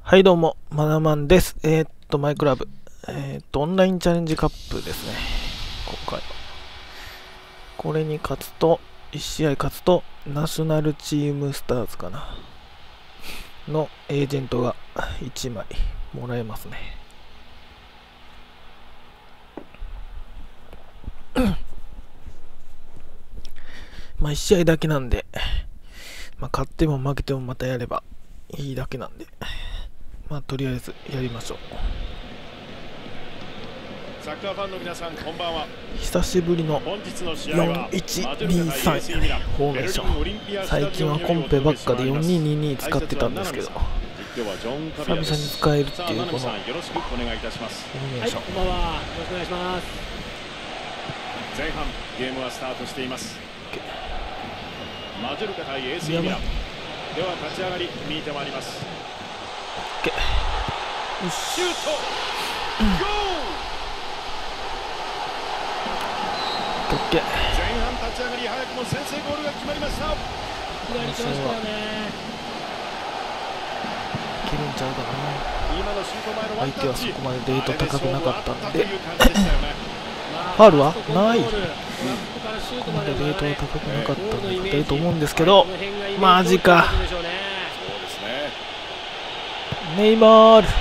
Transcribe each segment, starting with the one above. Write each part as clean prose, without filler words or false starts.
はいどうも、マナマンです。マイクラブ。オンラインチャレンジカップですね。今回は。これに勝つと、1試合勝つと、ナショナルチームスターズかな。のエージェントが1枚もらえますね。まあ1試合だけなんで、まあ勝っても負けてもまたやればいいだけなんで。まあとりあえずやりましょう。 サッカーファンの皆さん、こんばんは。 久しぶりの4123フォーメーション。最近はコンペばっかで4222使ってたんですけど、久々に使えるっていうこのフォーメーション。 はい、こんばんは。よろしくお願いします。前半ゲームはスタートしています。マジョルカ対 AC ミラン。では立ち上がり見てまいります。シュート、ゴー。前半立ち上がり早くも先制ゴールが決まりました。 左に来ましたよね。 いけるんちゃうかな。 今のシュート前のワンタッチ。 相手はそこまでレート高くなかったんでファウルはない。ここまでレートは高くなかったんで勝てると思うんですけど、マジか。ネイマール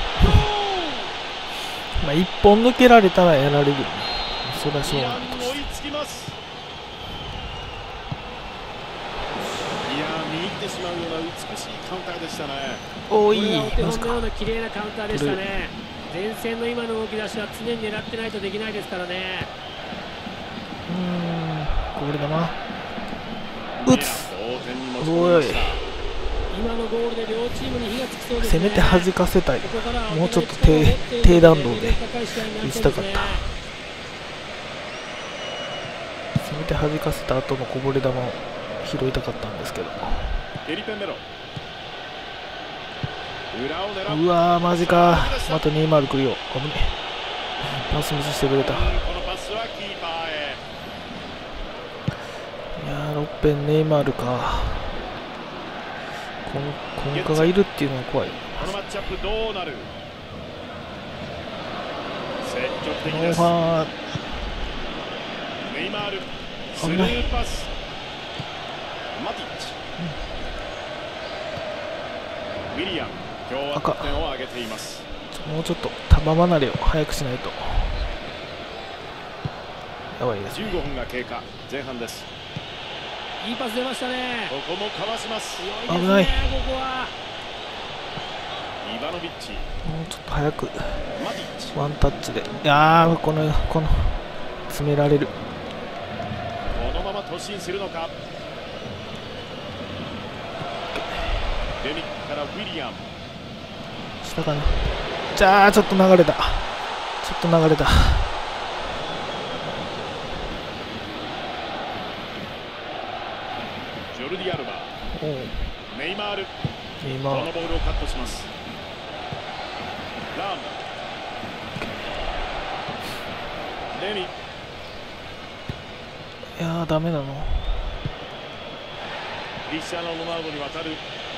まあ1本抜けられたらやられるよね。それはしょうがないとして、 いや見入ってしまうような美しいカウンターでしたね。 おい、 お手本のような綺麗なカウンターでしたね。前線の今の動き出しは常に狙ってないとできないですからね。 これだな。打つ。おい、 今のゴールで両チームに火がつきそうですね。 せめて弾かせたい。もうちょっと低弾道で打ちたかった。せめて弾かせた後のこぼれ球を拾いたかったんですけど。うわーマジか。またネイマール来るよ。危ねえ。パスミスしてくれた。いやーロッペンネイマールか。コンカがいるっていうのは怖い。 このマッチアップどうなる。積極的ノーです。 ファーネイマールスルーパス。マティッチ、ウィリアム、今日は得点を挙げています。 もうちょっと球離れを早くしないとやばいですね。 15分が経過、前半です。 いいパス出ましたね。 ここもかわします。 危ない。 ここはイバノビッチ、 もうちょっと早くマティッチ、 ワンタッチで。いやーこの詰められる。 このまま突進するのか。レミックからウィリアム、 下かな。じゃあちょっと流れた。 ジョルディ・アルバ、ネイマール、このボールをカットします。ラーム、レミ、 いやーダメなの。 クリスチャーノ・ロナウドに渡る。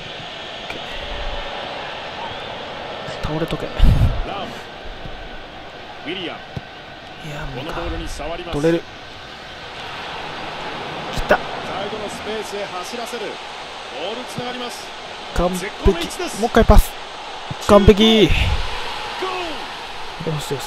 倒れとけ。 ラーム、ウィリアム、 いやーこのボールに触ります。 取れる。来た。 サイドのスペースへ走らせる。ボールつながります。 完璧。もう一回パス。完璧。よしよし。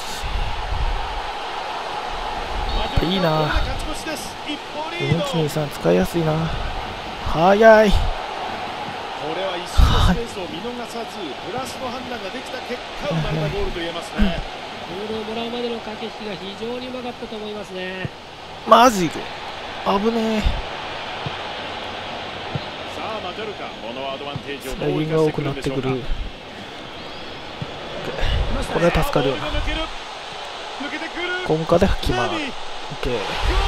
いいな。4-1-2-3使いやすいな。早い。 これは一瞬のスペースを見逃さず、プラスの判断ができた結果生まれたゴールと言えますね。 ボールをもらうまでの駆け引きが非常にうまかったと思いますね。 マジで危ねえ。 さあマジョルカ、このアドバンテージをスライディングが多くなってくる。これは助かるよな。コンカで決まる。OK。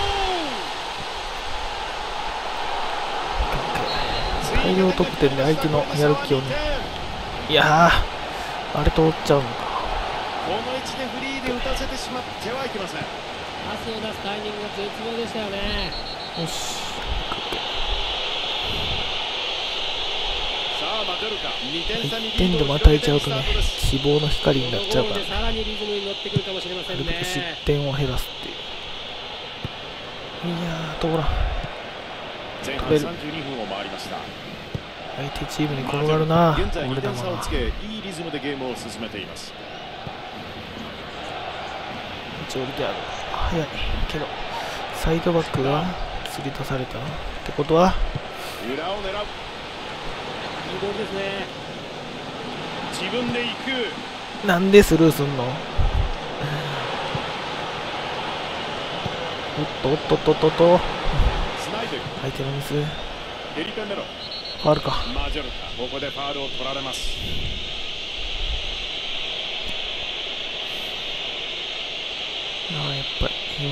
大量得点で相手のやる気をね。いやーあれ通っちゃうのか。 この位置でフリーで打たせてしまってはいけません。 パスを出すタイミングが絶妙でしたよね。 よし。 さあマジョルカ2点差に 1点でまたいちゃうとね、希望の光になっちゃうから、 さらにリズムに乗ってくるかもしれませんね。 なるべく失点を減らすっていう。いやー、通らん。 前半32分を回りました。 相手チームに転がるな。 現在2 俺だもんな。 点差をつけ、いいリズムでゲームを進めています。 一応である。早いけど、サイドバックが釣り出されたってことは、 裏を狙う。 いいボールですね。 自分で行く。 なんでスルーすんの。おっとおっとっとっとっと、 スナイデル。 相手のミス。 エリカメロ。 ファウルか。 マジョルカ、ここでファウルを取られます。 ああ、やっぱり、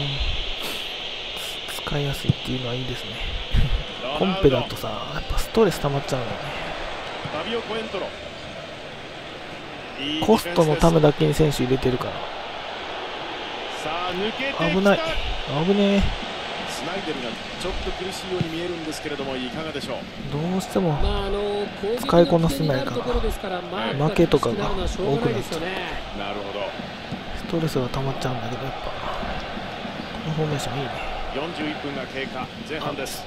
使いやすいっていうのはいいですね。コンペだとさ、やっぱストレス溜まっちゃうのよね。 ファビオコエントロ。 コストのためだけに選手入れてるから。 さあ抜けてきた。 危ない。危ねえ。 スナイデルがちょっと苦しいように見えるんですけれども、いかがでしょう。 どうしても使いこなせないから負けとかが多くなっちゃう。 なるほど。 ストレスが溜まっちゃうんだけど、やっぱこのフォーメーションいいね。 41分が経過、前半です。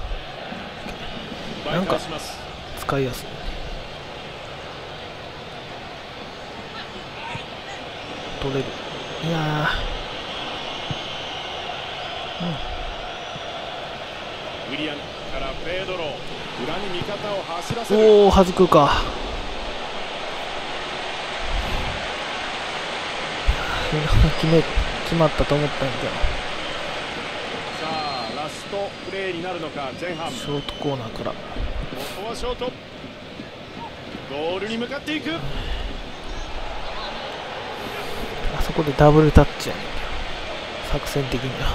なんか使いやすい。取れる。いやウィリアムからペドロ、裏に味方を走らせる。 おお、はずくか。決まったと思ったんだけど。 さあラストプレーになるのか。前半ショートコーナーから、 ここはショート、ゴールに向かっていく。 あそこでダブルタッチやねん、作戦的には。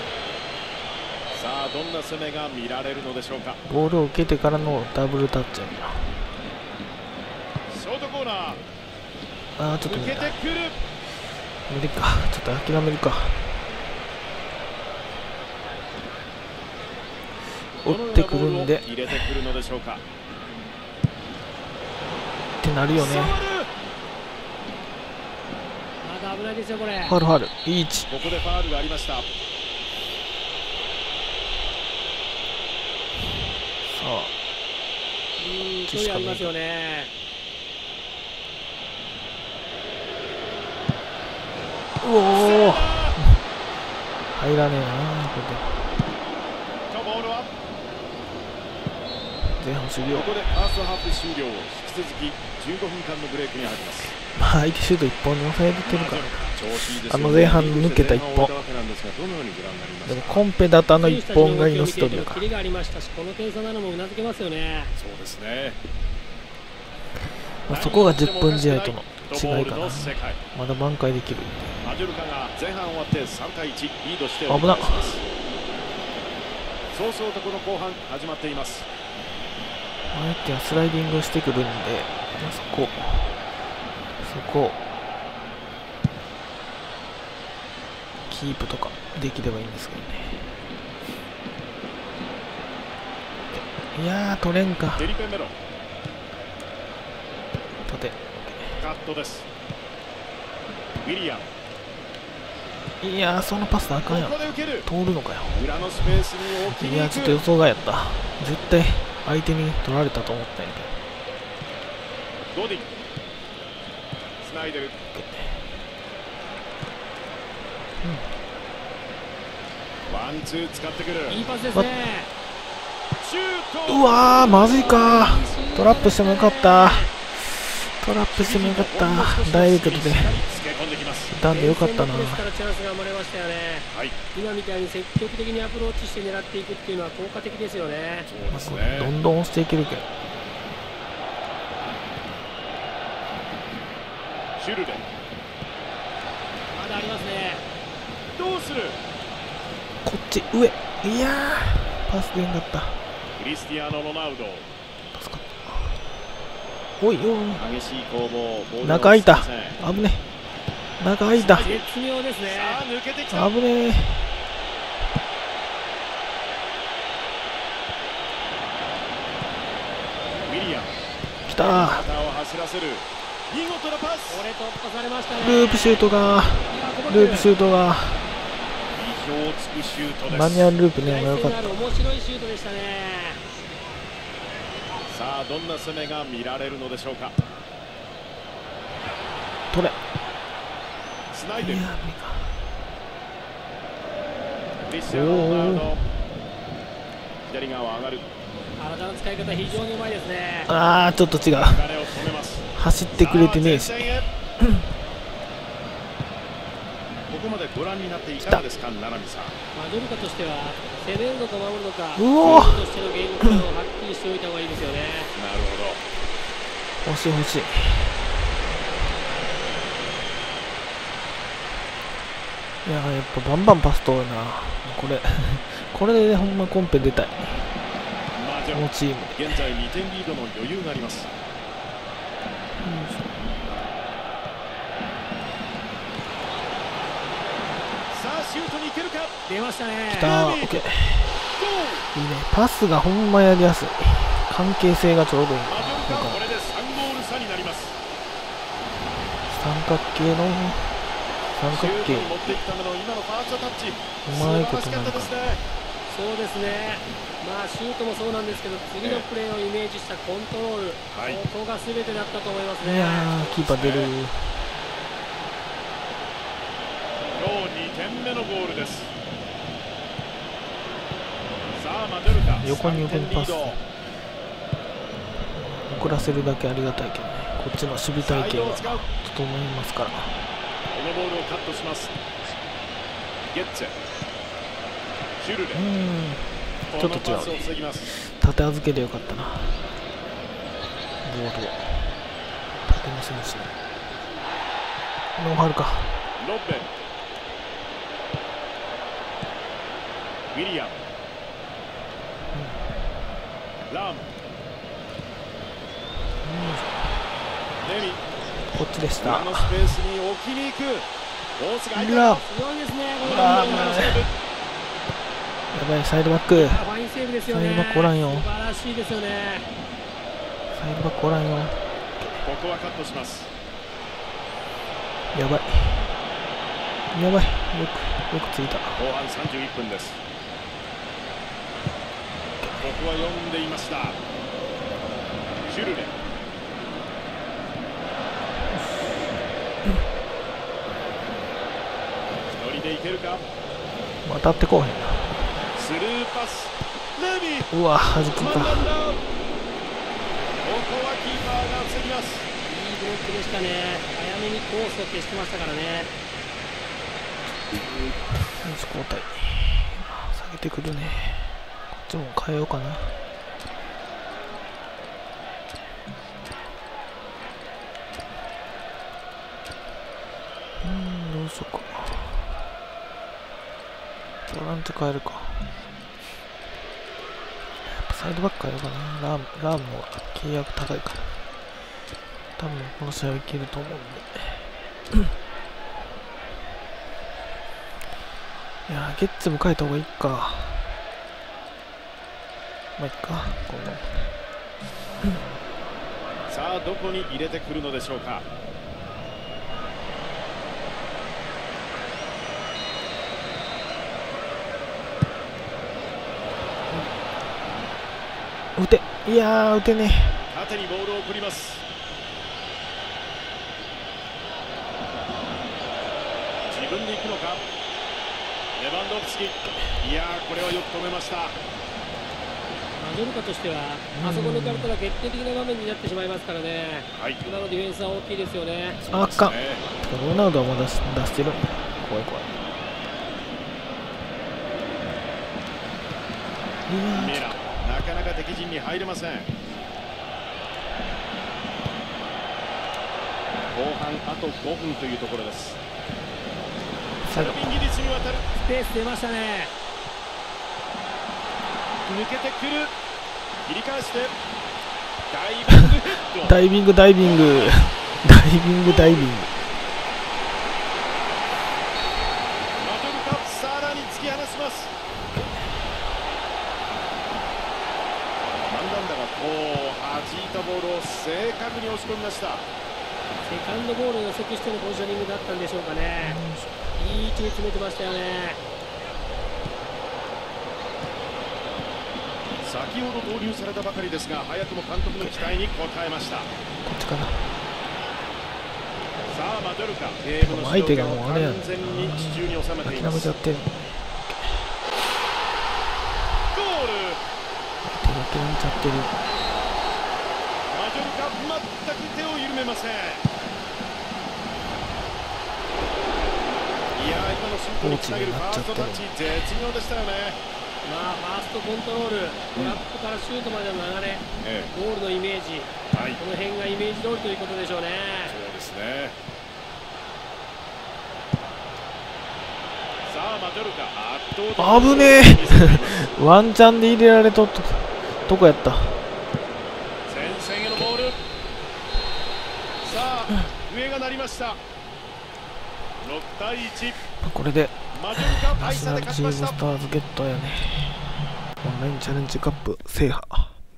さあどんな攻めが見られるのでしょうか。 ボールを受けてからのダブルタッチやねんな。 ショートコーナー、 ああ、ちょっと抜けてくる。 無理か。ちょっと諦めるか。追ってくるんで入れてくるのでしょうか。 ってなるよね。 まだ危ないですよこれ。 ファウルファウル、いい位置。 ここでファウルがありました。 さあ、 距離ありますよね。 うおお、入らねえなこれで。 ボールは前半終了。 ここでファーストハーフ終了。引き続き15分間のブレイクに入ります。 まあ相手シュート1本に抑えてるから、前半抜けた1本でもコンペだと1本が命取りだから。 キレがありましたし、この点差なのもうなずけますよね。 そうですね。 まあそこが10分試合との違いかな。まだ挽回できる。 マジョルカが前半終わって3対1リードして危なっ。 そうそうとこの後半始まっています。 相手はスライディングをしてくるんで、そこキープとかできればいいんですけどね。いやー、取れんか。 デリペメロ縦カットです。ウィリアム、 いやー、そのパスあかんやん。 ここで受ける。 通るのかよ。 裏のスペースに置きに行く。 いや、ちょっと予想外やった。絶対相手に取られたと思ったんやけど。 ゴディン、スナイデル、ワンツー使ってくる。 いいパスですね。 シュート。 うわー、まずいか。トラップしてもよかった。トラップしてもよかった。ダイレクトでダンでよかったな。 ですからチャンスが生まれましたよね。 はい、 今みたいに積極的にアプローチして狙っていくっていうのは効果的ですよね。 そうですね。 どんどん押していけるけど。 シュルレ、 まだありますね。 どうする。 こっち上。いやー、パスでんかった。 クリスティアーノ・ロナウド、 助かった。おいおい、 激しい攻防。 中空いた。危ねえ。中空いた。 絶妙ですね。 さあ抜けてきた。 危ねえ。 ウィリアム、 たー。ループシュートがマニュアルループね、よかった。 面白いシュートでしたね。 さあどんな攻めが見られるのでしょうか。 取れ。 つないでる。 いやクリスチャン・ロナウド、左側上がる。 体の使い方非常にうまいですね。 ああ、ちょっと違う。走ってくれてねえし。 ここまでご覧になっていかがですか、七海さん。 マジョルカとしては攻めるのか守るのか、 うおー、 としてのゲームプランをはっきりしておいた方がいいですよね。 なるほど。 欲しい欲しい。いや、やっぱバンバンパス通るな。これでほんまコンペ出たい。このチームで。 現在2点リードの余裕があります。さあシュートに行けるか。 出ましたね。 来たー、オッケー。いいね。パスがほんまやりやすい。関係性がちょうどいい。 これで3ゴール差になります。 三角形の三角形。うまいことなるか。 そうですね。まあシュートもそうなんですけど、次のプレーをイメージしたコントロール、ここが全てだったと思いますね。 いやー、キーパー出る。 今日2点目のゴールです。さあマジョルカ、 横にパス。怒らせるだけありがたいけどね。こっちの守備体系は整いますから。 このボールをカットします。ゲッツェ、シュルレ、 ちょっと違うね。縦預けでよかったな。ボールを縦の選手ノーファウルか。 ロッベン、ウィリアム、ラム、レミ、 こっちでした。 スペースに置きに行く。 ラブ、 強いですね。 やばい、サイドバック。 ファインセーブですよね。 サイドバックおらんよ。 素晴らしいですよね。 サイドバックおらんよ。 ここはカットします。 やばい。やばい。よくついた。 後半31分です。ここは読んでいました。シュルレ。一人でいけるか。 渡ってこうへんな。 スルーパス。レミ。 うわ、弾くか。 ここはキーパーが防ぎます。 いいブロックでしたね。早めにコースを消してましたからね。 選手交代。下げてくるね。こっちも変えようかな。どうしようか。ボランチ変えるか。やっぱサイドバック変えようかな。ラームの契約高いから。多分この試合いけると思うんで。いやー、ゲッツも変えた方がいいか。まあいいか、この。 さあどこに入れてくるのでしょうか。 打て、いやー、打てね。 縦にボールを送ります。自分で行くのか。レバンドフスキ。いやー、これはよく止めました。 マジョルカとしてはあそこ抜かれたら決定的な場面になってしまいますからね。今のディフェンスは大きいですよね。 あかん。ロナウドはまだ出してる。怖い怖い。 ミラー、なかなか敵陣に入れません。後半あと5分というところです。セルビンギリスに渡る。 スペース出ましたね。 抜けてくる。切り返してダイビングヘッド。 ダイビングダイビングダイビングダイビング。 マジョルカさらに突き放します。マンダンダがこう弾いたボールをさ正確に押し込みました。 セカンドボールを予測してのポジショニングだったんでしょうかね。いい位置に詰めてましたよね。 先ほど投入されたばかりですが、早くも監督の期待に応えました。こっちかな。 さあマジョルカ、ゲームの主導権を完全に手中に収めています。 諦めちゃってる。 ゴール。 諦めちゃってる。 マジョルカ全く手を緩めません。いやー、今のシュートにつなげるファーストタッチ、絶妙でしたよね。 まあファーストコントロール、トラップからシュートまでの流れ、ゴールのイメージ、この辺がイメージ通りということでしょうね。 そうですね。さあマジョルカ、圧倒的。 危ねえワンチャンで入れられとっとこやった。 前線へのボール。さあ笛が鳴りました。6対1。 これでマジョルカナショナルチームスターズゲットやね。オンラインチャレンジカップ制覇。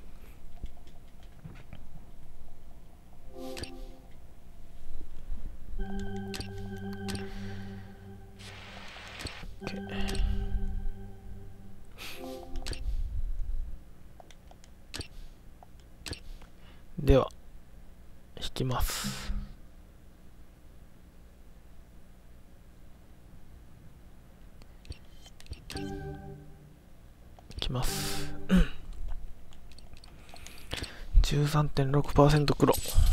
では引きます。いきます。13.6% 黒。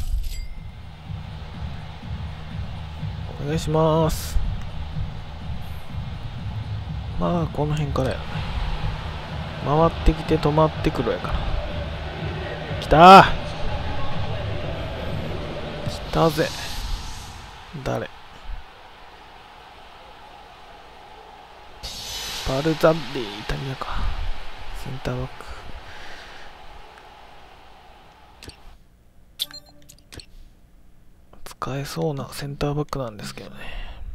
お願いします。まあこの辺からや。回ってきて止まって黒やから。来たー。来たぜ。誰？バルザッリー、イタリアか。センターバック。使えそうなセンターバックなんですけどね。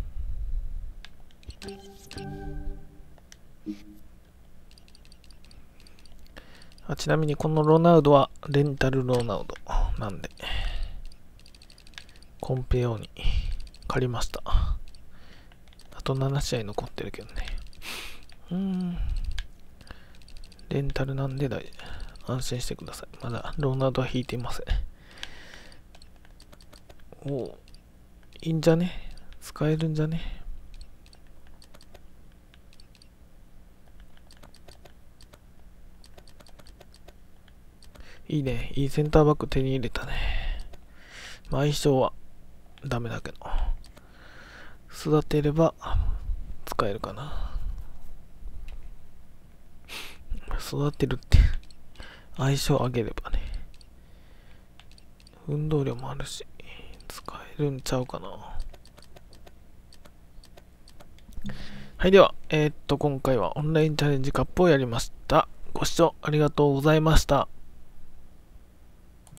ちなみにこのロナウドはレンタルロナウドなんで、コンペ用に借りました。あと7試合残ってるけどね。レンタルなんで安心してください。まだロナウドは引いていません。おお、いいんじゃね？使えるんじゃね？いいね。いいセンターバック手に入れたね。まあ相性はダメだけど、育てれば使えるかな。育てるって相性上げればね、運動量もあるし使えるんちゃうかな。はい、では今回はオンラインチャレンジカップをやりました。ご視聴ありがとうございました。